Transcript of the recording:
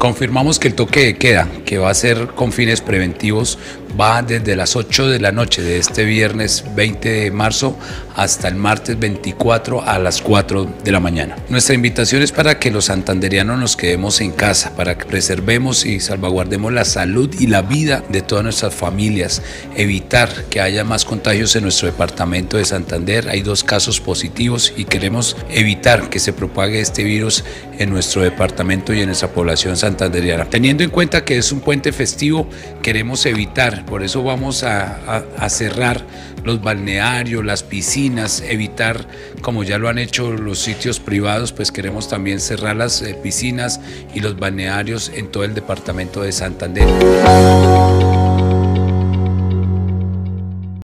Confirmamos que el toque de queda, que va a ser con fines preventivos, va desde las 8 de la noche de este viernes 20 de marzo hasta el martes 24 a las 4 de la mañana. Nuestra invitación es para que los santanderianos nos quedemos en casa, para que preservemos y salvaguardemos la salud y la vida de todas nuestras familias, evitar que haya más contagios en nuestro departamento de Santander. Hay 2 casos positivos y queremos evitar que se propague este virus en nuestro departamento y en nuestra población santanderiana. Teniendo en cuenta que es un puente festivo, queremos evitar, por eso vamos a cerrar los balnearios, las piscinas, evitar, como ya lo han hecho los sitios privados, pues queremos también cerrar las piscinas y los balnearios en todo el departamento de Santander.